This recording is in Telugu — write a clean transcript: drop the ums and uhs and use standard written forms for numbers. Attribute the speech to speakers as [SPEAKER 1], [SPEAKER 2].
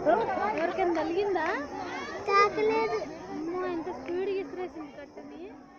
[SPEAKER 1] ఎవరికైనా తగిలిందా?
[SPEAKER 2] తాకలేదు.
[SPEAKER 1] అమ్మో ఎంత స్పీడ్గా ఇసిరేసింది కట్టని.